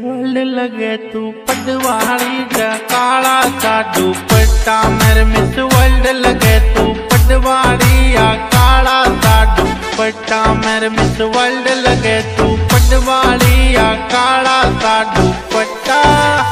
World लगे तू पटवारी जा काला सा दुपट्टा मेरे मिस वर्ल्ड लगे तू पटवारी या काला सा दुपट्टा मेरे मिस वर्ल्ड लगे तू पटवारी या काला सा दुपट्टा।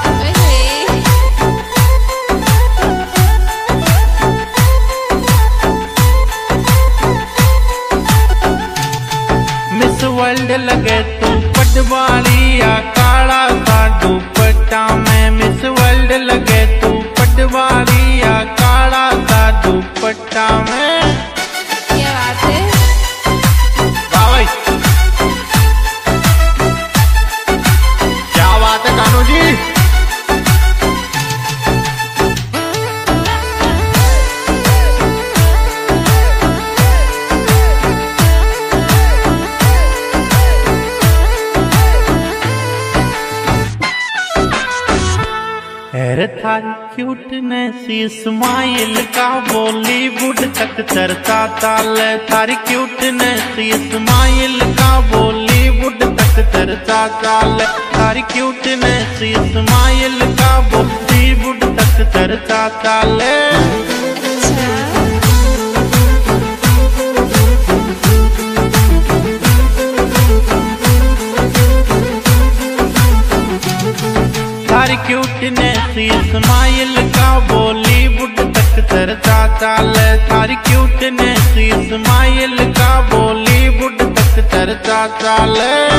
मिस वर्ल्ड लगे तू पटवारी या काला सा दुपट्टा में मिस वर्ल्ड लगे तू पटवारी या काला सा दुपट्टा में। क्या बात है? वाह भाई, क्या बात है कानू जी। अरे थारी क्यूटनेस स्माइल का बॉलीवुड तक चर्चा चाल, थारी क्यूटनेस स्माइल का बॉलीवुड तक चर्चा चाल, थारी क्यूटनेस स्माइल का बॉलीवुड तक चर्चा चाल। थारी क्यूटनेस स्माइल का बॉलीवुड तक चर्चा चाल, थारी क्यूटनेस स्माइल का बॉलीवुड तक चर्चा चाल।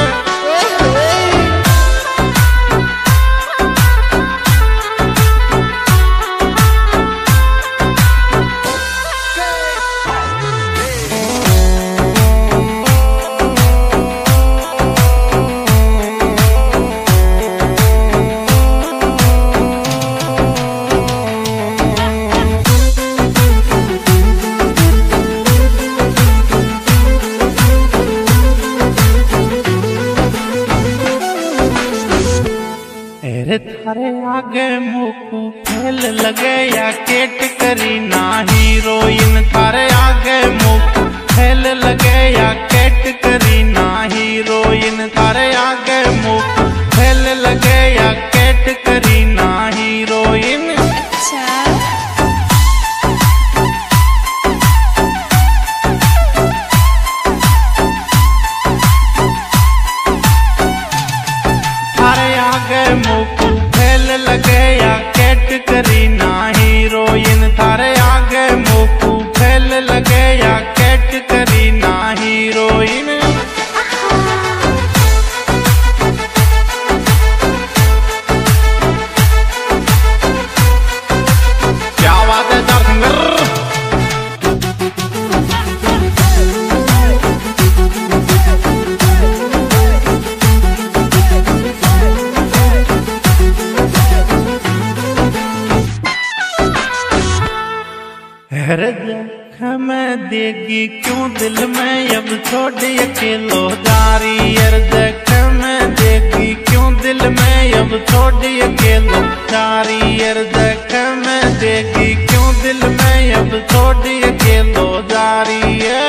थारे आगे मुकू फैल लगे या केट करी ना हीरोइन, थारे आगे मुकू फैल लगे या केट करी ना हीरोइन, थारे आगे मुकू फैल लगे या केट करी ना हीरोइन। थारे आगे मुकू लगे या कैट करी ना हीरोइन, थारे आगे मुकू फैल लगे या कैट करी ना हीरोइन। क्या बात है दर्शक। जख्म देगी क्यों दिल में अब छोड़ अकेलो जारी, जख्म देगी क्यों दिल में अब छोड़ अकेलो जारी, जख्म देगी क्यों दिल में अब छोड़ अकेलो जारी है।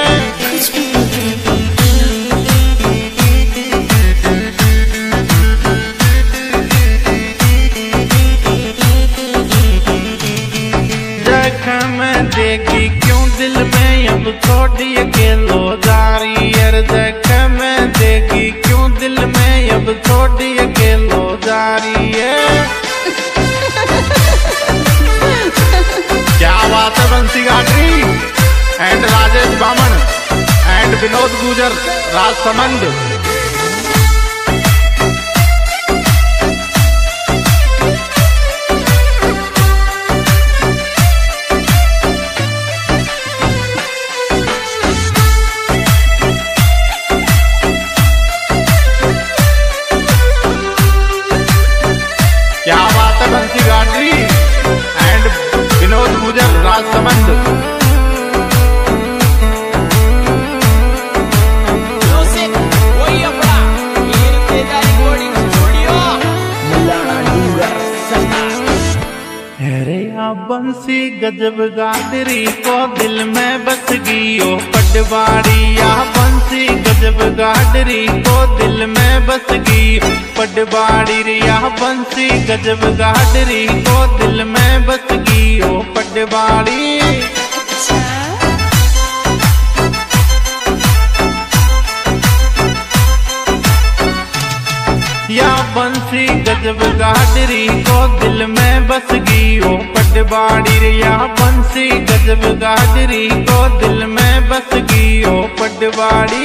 देगी क्यों दिल में अब छोड़ अकेलो जारी, जख्म देगी क्यों दिल में अब छोड़ अकेलो जारी है। क्या बात है बंसी गाटरी एंड राजेश बामन एंड विनोद गुजर राजसमंद। क्या बात है बंसी गाटरी एंड विनोद गुजर राजसमंद। अरे बंसी गजब गाटरी को दिल में बस गई ओ पटवाड़ी या बंसी गजब गाडरी को दिल में बस गई। पटवाड़ी या बंसी गजब गाडरी को दिल में बस गई। ओ पटवाड़ी या बंसी गजब गाडरी को दिल में बस गई। ओ पटवाड़ी या बंसी गजब गाडरी को दिल में बस गई। ओ पटवाड़ी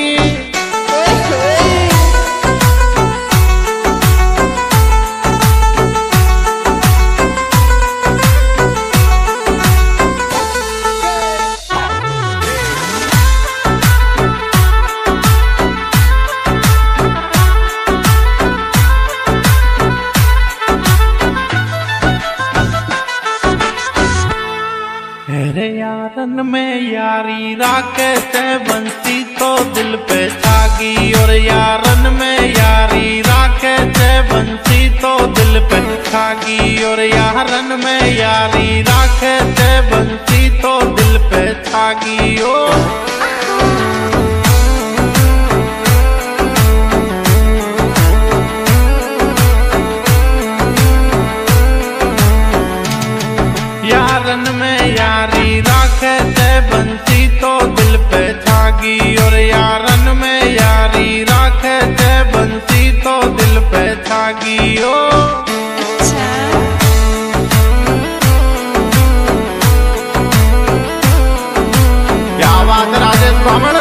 अरे यारन में यारी राके से बंसी तो दिल पे छागी। और यारन में यारी राके से बंसी तो दिल पे छागी। और यारन में यारी राके से बंसी तो दिल पे छागी। ओ यारन में यारी राखे से बंसी तो दिल पे छागी। और यारन में यारी राखे से बंसी तो दिल पे छागी। ओ क्या बात राजेश बामण।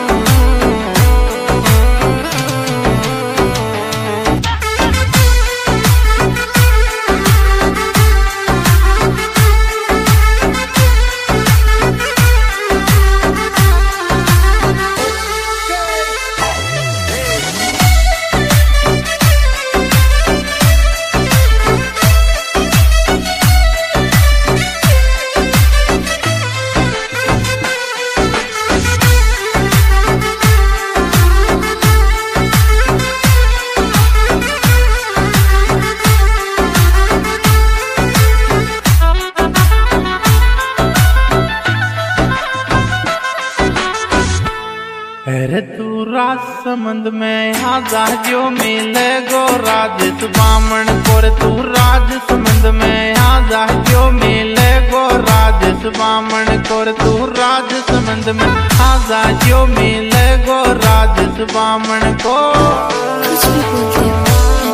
अरे तू राजसमंद में आजा जो मिले गो राजेश बामण को। रे तू राजसमंद में आजा जो मिले गो राजेश बामण को। रे तू राजसमंद में आजा जो मिले गो राजेश बामण को। कुछ भी बोलते हो।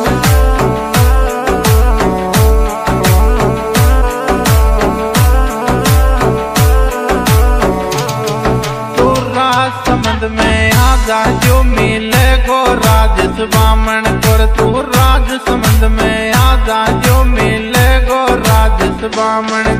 समंद में आजा जो मिले गो राजेश बामण को। तू राज समंद में आजा जो मिले गो राजेश बामण